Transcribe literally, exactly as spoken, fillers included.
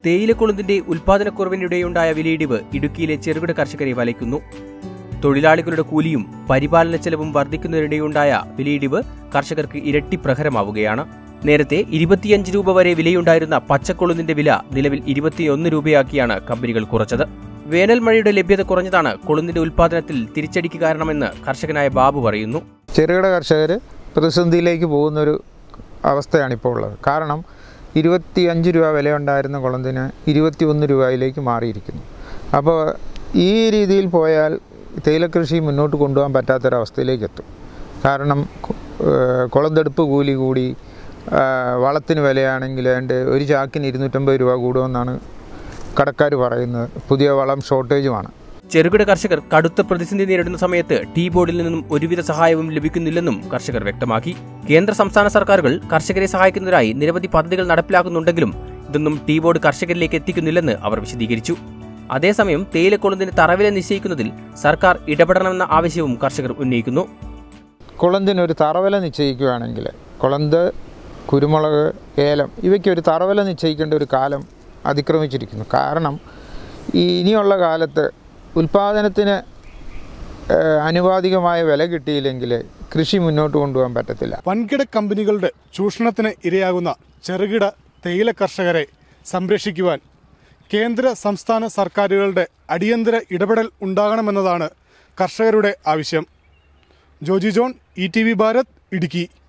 തേയിലക്കൊളുന്തിന്റെ ഉൽപാദനക്കുറവിനിടെയുണ്ടായ വിലയിടിവ് ഇടുക്കിയിലെ ചെറുകിട കർഷകരെ വലയ്ക്കുന്നു. തൊഴിലാളികളുടെ കൂലിയും പരിപാലന ചെലവും വർദ്ധിക്കുന്നതിനിടെയുണ്ടായ വിലയിടിവ് കർഷകർക്ക് ഇരട്ടി പ്രഹരമാവുകയാണ്. നേരത്തെ ഇരുപത്തിയഞ്ച് രൂപ വരെ വിലയുണ്ടായിരുന്ന പച്ചക്കൊളുന്തിന്റെ വില നിലവിൽ ഇരുപത്തിയൊന്ന് രൂപയാക്കിയാണ് കമ്പനികൾ കുറച്ചത്. വേനൽ മഴയുടെ ലഭ്യത കുറഞ്ഞതാണ് കൊളുന്തിന്റെ ഉൽപാദനത്തിൽ തിരിച്ചടിക്ക് കാരണമെന്ന് കർഷകനായ ബാബു പറയുന്നു. ചെറുകിട കർഷകർ പ്രതിസന്ധിയിലേക്ക് പോകുന്നൊരു അവസ്ഥയാണ് ഇപ്പോൾ ഉള്ളത്. കാരണം ഇരുപത്തിയഞ്ച് രൂപ വിലയുണ്ടായിരുന്ന കൊളുന്തിന് ഇരുപത്തിയൊന്ന് രൂപയിലേക്ക് മാറിയിരിക്കുന്നു. അപ്പോൾ ഈ രീതിയിൽ പോയാൽ തേയിലക്കൃഷി മുന്നോട്ട് കൊണ്ടുപോകാൻ പറ്റാത്തൊരവസ്ഥയിലേക്ക് എത്തും. കാരണം കൊളുന്തെടുപ്പ് കൂലി കൂടി, വളത്തിന് വിലയാണെങ്കിൽ അതിൻ്റെ ഒരു ചാക്കിന് ഇരുന്നൂറ്റമ്പത് രൂപ കൂടുമെന്നാണ് കടക്കാർ പറയുന്നത്. പുതിയ വളം ഷോർട്ടേജുമാണ്. ചെറുകിട കർഷകർ കടുത്ത പ്രതിസന്ധി നേരിടുന്ന സമയത്ത് ടീ ബോർഡിൽ നിന്നും ഒരുവിധ സഹായവും ലഭിക്കുന്നില്ലെന്നും കർഷകർ വ്യക്തമാക്കി. കേന്ദ്ര സംസ്ഥാന സർക്കാരുകൾ കർഷകരെ സഹായിക്കുന്നതിനായി നിരവധി പദ്ധതികൾ നടപ്പിലാക്കുന്നുണ്ടെങ്കിലും ഇതൊന്നും ടീ ബോർഡ് കർഷകരിലേക്ക് എത്തിക്കുന്നില്ലെന്ന് അവർ വിശദീകരിച്ചു. അതേസമയം തേയിലക്കൊളുന്തിന് തറവില നിശ്ചയിക്കുന്നതിൽ സർക്കാർ ഇടപെടണമെന്ന ആവശ്യവും കർഷകർ ഉന്നയിക്കുന്നു. കൊളുന്തിന് ഒരു തറവില നിശ്ചയിക്കുകയാണെങ്കിൽ കൊളുന്ത്, കുരുമുളക്, ഏലം ഇവയ്ക്ക് ഒരു തറവില നിശ്ചയിക്കേണ്ട ഒരു കാലം അതിക്രമിച്ചിരിക്കുന്നു. കാരണം ഈ ഇനിയുള്ള കാലത്ത് ഉൽപ്പാദനത്തിന് അനുപാതികമായ വില കിട്ടിയില്ലെങ്കിൽ കൃഷി മുന്നോട്ട് കൊണ്ടുപോകാൻ പറ്റത്തില്ല. വൻകിട കമ്പനികളുടെ ചൂഷണത്തിന് ഇരയാകുന്ന ചെറുകിട തേയില കർഷകരെ സംരക്ഷിക്കുവാൻ കേന്ദ്ര സംസ്ഥാന സർക്കാരുകളുടെ അടിയന്തര ഇടപെടൽ ഉണ്ടാകണമെന്നതാണ് കർഷകരുടെ ആവശ്യം. Joji John, E T V Bharat, Idukki.